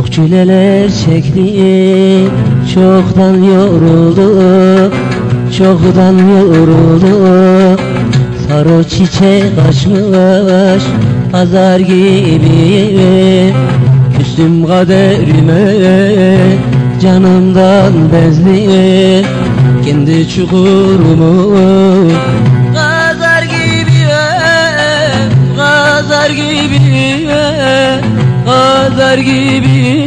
Çok çileler çektim, çoktan yoruldum, çoktan yoruldum. Sarı çiçek açmış pazar gibi, küstüm kaderime, canımdan bezdim kendi çukurumu. Gazar gibi, gazar gibi, gazar gibi.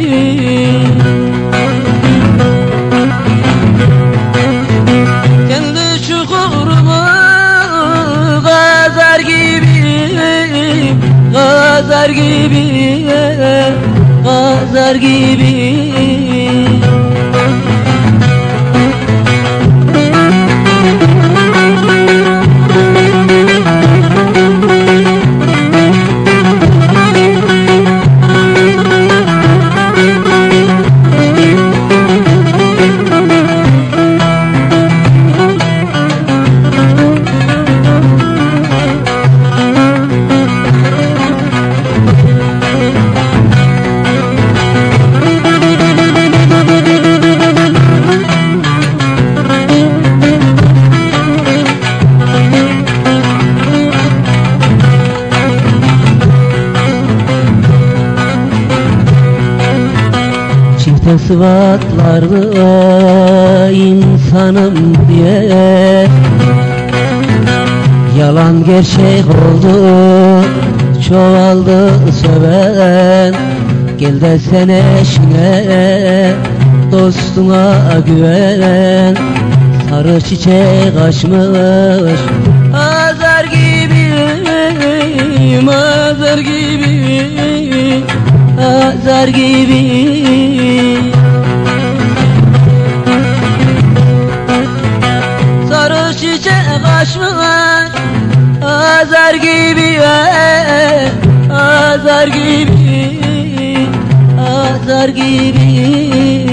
Kendi çukurumu gazar gibi, gazar gibi, gazar gibi. Çifte sıfatlarlı insanım diye yalan gerçek oldu, çoğaldı söven. Gel de sen eşine, dostuna güven. Sarı çiçek açmış azar gibi, azar gibi, azar gibi. Sarı çiçek açmış azar gibi, azar gibi, azar gibi.